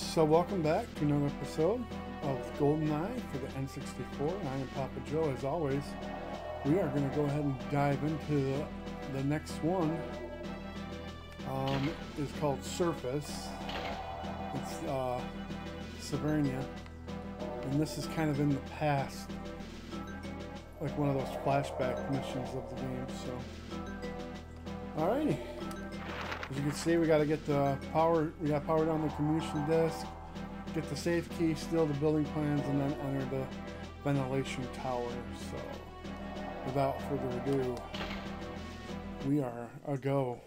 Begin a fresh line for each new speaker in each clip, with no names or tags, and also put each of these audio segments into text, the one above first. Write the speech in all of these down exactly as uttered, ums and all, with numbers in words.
So welcome back to another episode of GoldenEye for the N sixty-four. I am Papa Joe. As always, we are going to go ahead and dive into the, the next one. Um, it's called Surface. It's uh, Severnia, and this is kind of in the past, like one of those flashback missions of the game. So, alrighty. As you can see, we got to get the power. We got power down the communication desk, get the safe key, steal the building plans, and then enter the ventilation tower. So, without further ado, we are a go.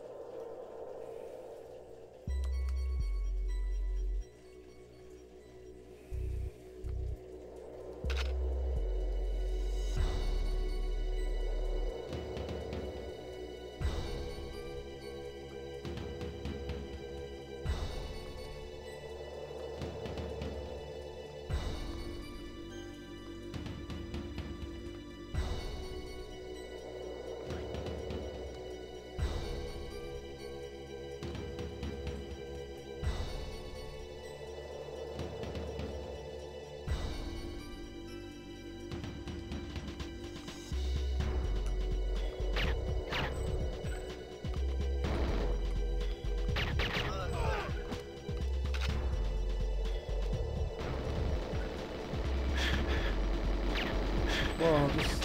Well, just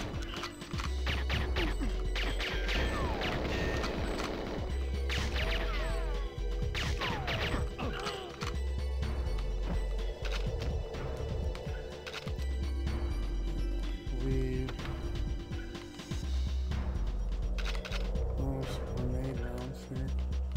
we oh, some grenade rounds here.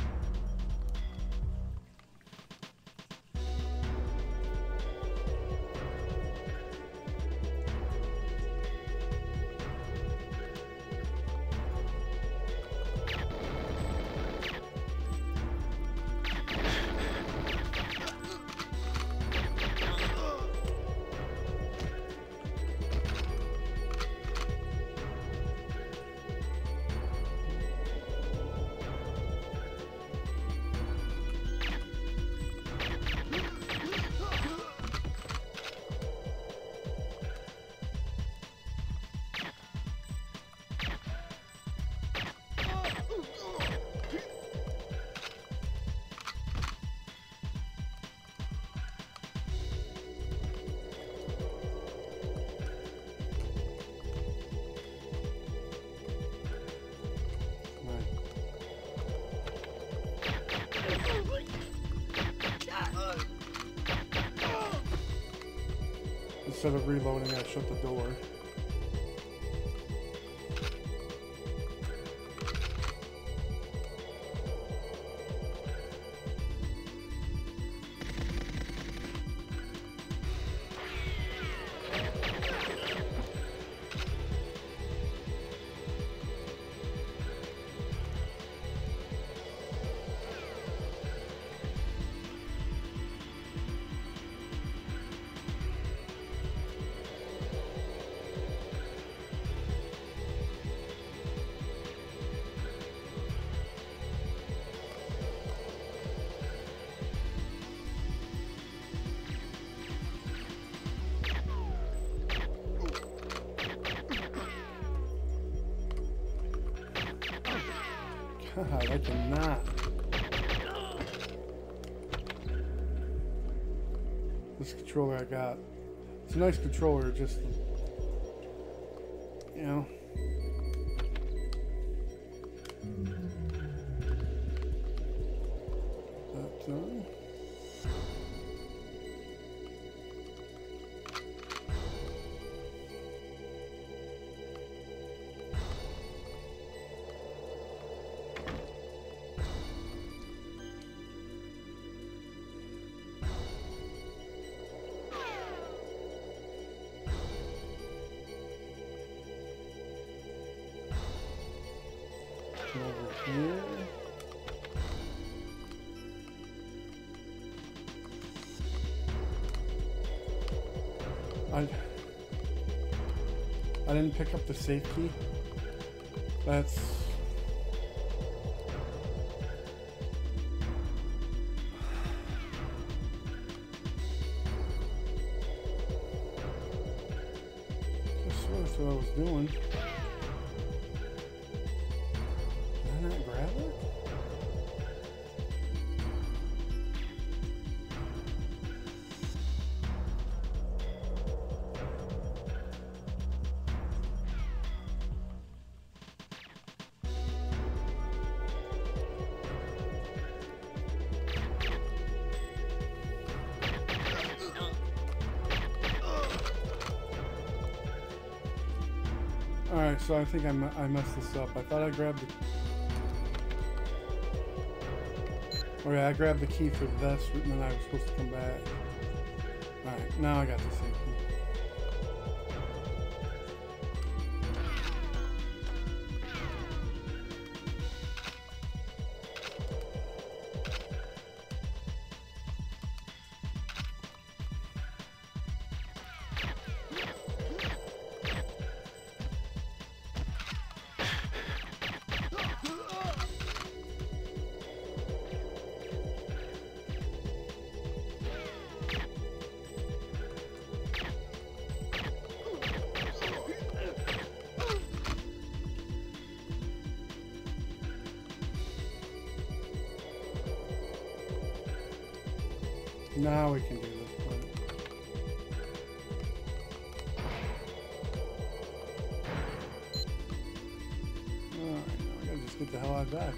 Instead of reloading, I shut the door. God, I cannot. This controller I got. It's a nice controller, just, you know. But, uh, over here. I I didn't pick up the safe key. That's what I was doing. Did I not grab it? Alright, so I think I, I messed this up. I thought I grabbed the... Oh yeah, I grabbed the key for this, and then I was supposed to come back. Alright, now I got the safety. Now we can do this part. Alright, now I gotta just get the hell out of Dodge.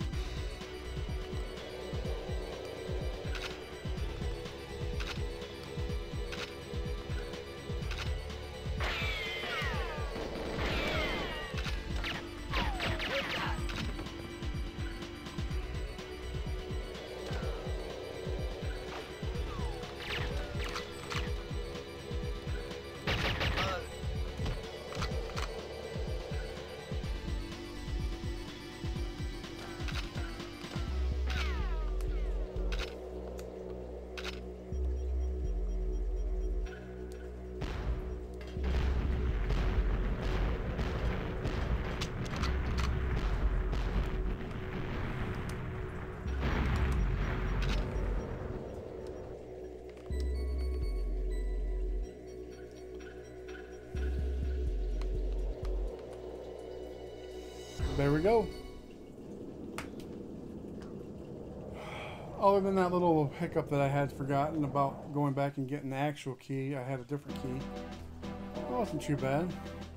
There we go. Other than that little hiccup that I had forgotten about going back and getting the actual key, I had a different key. It wasn't too bad.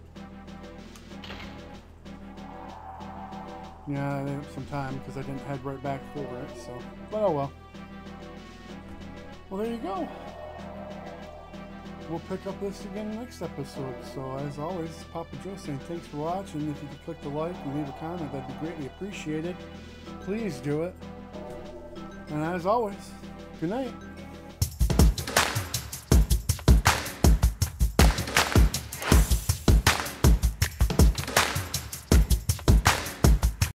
Yeah, I ended up some time because I didn't head right back for it, so, but oh well. Well, there you go. We'll pick up this again next episode. So as always, Papa Joe saying thanks for watching. If you could click the like and leave a comment, that'd be greatly appreciated. Please do it. And as always, good night.